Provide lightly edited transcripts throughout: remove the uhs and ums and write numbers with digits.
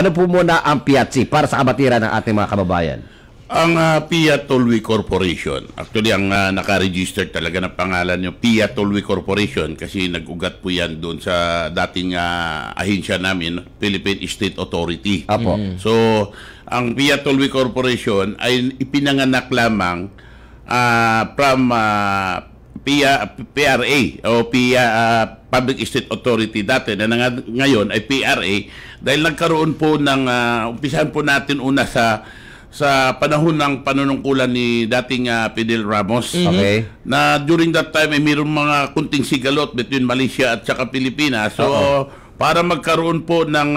Ano po muna ang PIATC para sa kabatiran ng ating mga kababayan? Ang PIA Tollway Corporation, actually ang naka-register talaga na pangalan nyo, PIA Tollway Corporation, kasi nag-ugat po yan doon sa dating ahensya namin, Philippine State Authority. Apo. So, ang PIA Tollway Corporation ay ipinanganak lamang from PRA o PIA Public State Authority dati na ngayon ay PRA dahil nagkaroon po ng umpisahan po natin una sa panahon ng panunungkulan ni dating Fidel Ramos. Okay. Na during that time ay mayroong mga kunting sigalot between Malaysia at saka Pilipinas. So para magkaroon po ng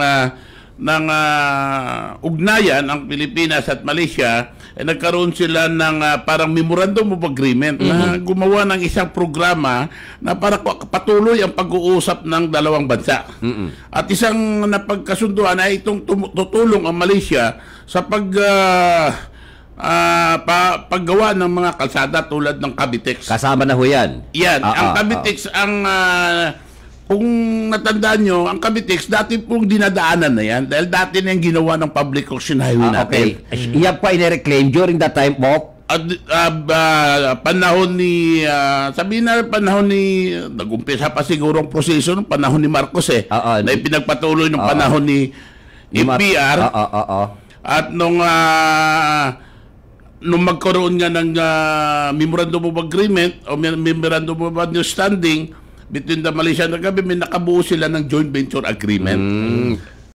ugnayan ang Pilipinas at Malaysia, nagkaroon sila ng parang memorandum of agreement na gumawa ng isang programa na para patuloy ang pag-uusap ng dalawang bansa. At isang napagkasunduan ay itong tutulong ang Malaysia sa paggawa ng mga kalsada tulad ng Cavitex. Kasama na ho yan. Yan. Ang Cavitex, kung natandaan nyo, ang Cavitex, dati pong dinadaanan na yan dahil dati na yung ginawa ng public auction highway natin. Okay. Yan pa inireclaim during that time of? Panahon ni, sabihin na panahon ni, nag-umpisa pa siguro ang proseso ng panahon ni Marcos na ipinagpatuloy ng panahon ni FPR. At nung magkaroon nga ng Memorandum of Agreement o Memorandum of Understanding between the Malaysian government, nakabuo sila ng joint venture agreement.